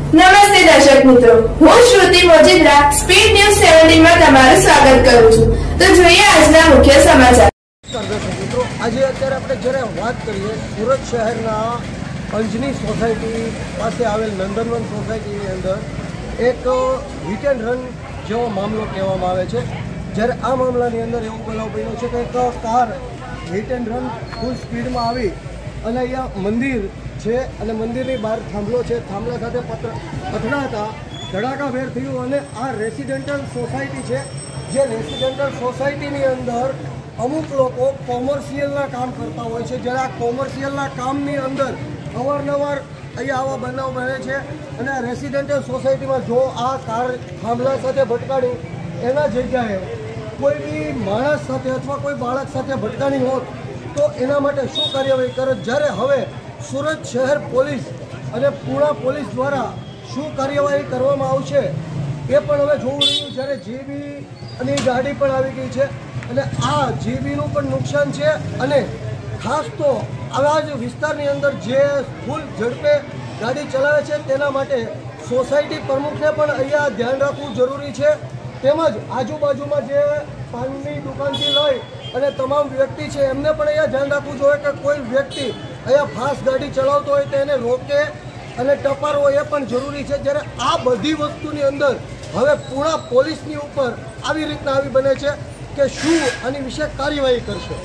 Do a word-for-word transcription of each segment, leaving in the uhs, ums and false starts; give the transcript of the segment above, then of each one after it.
નમસ્તે દર્શક મિત્રો, હું શ્રુતિ મોજીદ્રા સ્પીડ ન્યૂઝ સત્તર માં તમારું સ્વાગત કરું છું। તો જોઈએ આજના મુખ્ય સમાચાર। મિત્રો, આજે અત્યારે આપણે જ્યારે વાત કરીએ સુરત શહેરના અંજની સોસાયટી પાસે આવેલ નંદનવન સોસાયટીની અંદર એક હિટ એન્ડ રન જેવો મામલો કહેવામાં આવે છે। જ્યારે આ મામલાની અંદર એવું બનાવ બન્યો છે કે એક car hit and run full સ્પીડમાં આવી અને અહીંયા મંદિર છે અને મંદિરની બહાર થાંભલો છે, થાંભલા સાથે પત્ર અથડાતા ધડાકાભેર થયું અને આ રેસિડેન્ટલ સોસાયટી છે, જે રેસિડેન્ટલ સોસાયટીની અંદર અમુક લોકો કોમર્શિયલના કામ કરતા હોય છે। જ્યારે આ કોમર્શિયલના કામની અંદર અવારનવાર અહીંયા આવા બનાવ બને છે અને આ રેસિડેન્ટલ સોસાયટીમાં જો આ કાર થાંભલા સાથે ભટકાડી એના જગ્યાએ કોઈ બી માણસ સાથે અથવા કોઈ બાળક સાથે ભટકાણી હોત તો એના માટે શું કાર્યવાહી કરે? જ્યારે હવે સુરત શહેર પોલીસ અને પૂણા પોલીસ દ્વારા શું કાર્યવાહી કરવામાં આવશે એ પણ હવે જોવું રહ્યું। જ્યારે જીબીની ગાડી પણ આવી ગઈ છે અને આ જીબીનું પણ નુકસાન છે અને ખાસ તો આવા જ વિસ્તારની અંદર જે ફૂલ ઝડપે ગાડી ચલાવે છે તેના માટે સોસાયટી પ્રમુખને પણ અહીંયા ધ્યાન રાખવું જરૂરી છે। તેમજ આજુબાજુમાં જે પાનની દુકાનથી લઈ અને તમામ વ્યક્તિ છે એમને પણ અહીંયા ધ્યાન રાખવું જોઈએ કે કોઈ વ્યક્તિ અહીંયા ફાસ્ટ ગાડી ચલાવતો હોય તો એને રોકે અને ટપારવો એ પણ જરૂરી છે। જ્યારે આ બધી વસ્તુની અંદર હવે પૂણા પોલીસની ઉપર આવી રીતના આવી બને છે કે શું આની વિશે કાર્યવાહી કરશે।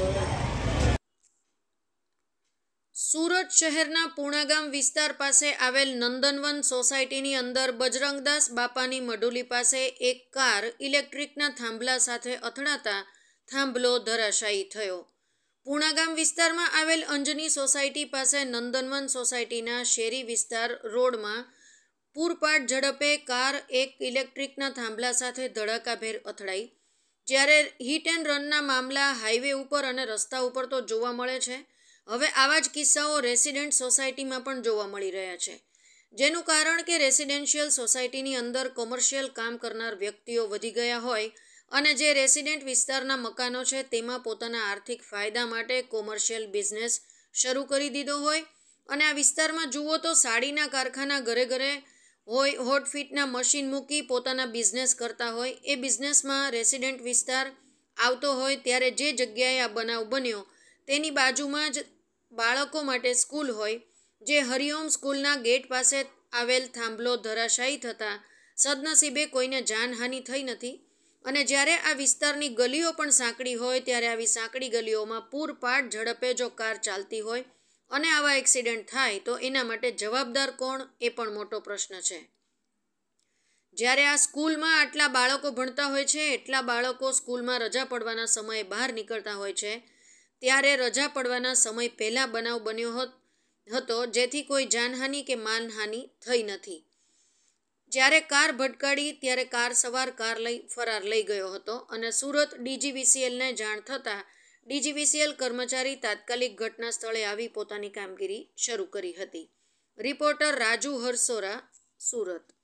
સુરત શહેરના પૂણાગામ વિસ્તાર પાસે આવેલ નંદનવન સોસાયટીની અંદર બજરંગદાસ બાપાની મઢુલી પાસે એક કાર ઇલેક્ટ્રિકના થાંભલા સાથે અથડાતા થાંભલો ધરાશાયી થયો। પૂણાગામ વિસ્તારમાં આવેલ અંજની સોસાયટી પાસે નંદનવન સોસાયટીના શેરી વિસ્તાર રોડમાં પૂરપાટ ઝડપે કાર એક ઇલેક્ટ્રિકના થાંભલા સાથે ધડાકાભેર અથડાઈ। જ્યારે હિટ એન્ડ રનના મામલા હાઈવે ઉપર અને રસ્તા ઉપર તો જોવા મળે છે, હવે આવા જ કિસ્સાઓ રેસિડેન્ટ સોસાયટીમાં પણ જોવા મળી રહ્યા છે, જેનું કારણ કે રેસિડેન્શિયલ સોસાયટીની અંદર કોમર્શિયલ કામ કરનાર વ્યક્તિઓ વધી ગયા હોય અને જે રેસિડેન્ટ વિસ્તારના મકાનો છે તેમાં પોતાના આર્થિક ફાયદા માટે કોમર્શિયલ બિઝનેસ શરૂ કરી દીધો હોય અને આ વિસ્તારમાં જુઓ તો સાડીના કારખાના ઘરે ઘરે હોય, હોટફિટના મશીન મૂકી પોતાના બિઝનેસ કરતા હોય, એ બિઝનેસમાં રેસિડેન્ટ વિસ્તાર આવતો હોય ત્યારે જે જગ્યાએ આ બનાવ બન્યો તેની બાજુમાં જ બાળકો માટે સ્કૂલ હોય, જે હરિઓમ સ્કૂલના ગેટ પાસે આવેલ થાંભલો ધરાશાયી થતાં સદનસીબે કોઈને જાનહાનિ થઈ નથી। અને જ્યારે આ વિસ્તારની ગલીઓ પણ સાંકડી હોય ત્યારે આવી સાંકડી ગલીઓમાં પૂરપાટ ઝડપે જો કાર ચાલતી હોય અને આવા એક્સિડન્ટ થાય તો એના માટે જવાબદાર કોણ એ પણ મોટો પ્રશ્ન છે। જ્યારે આ સ્કૂલમાં આટલા બાળકો ભણતા હોય છે, એટલા બાળકો સ્કૂલમાં રજા પડવાના સમયે બહાર નીકળતા હોય છે, ત્યારે રજા પડવાના સમય પહેલાં બનાવ બન્યો હતો જેથી કોઈ જાનહાનિ કે માનહાનિ થઈ નથી। જ્યારે કાર ભટકાડી ત્યારે કાર સવાર કાર લઈ ફરાર લઈ ગયો હતો અને સુરત ડીજીવીસીએલને જાણ થતાં ડીજીવીસીએલ કર્મચારી તાત્કાલિક ઘટના સ્થળે આવી પોતાની કામગીરી શરૂ કરી હતી। રિપોર્ટર રાજુ હરસોરા, સુરત।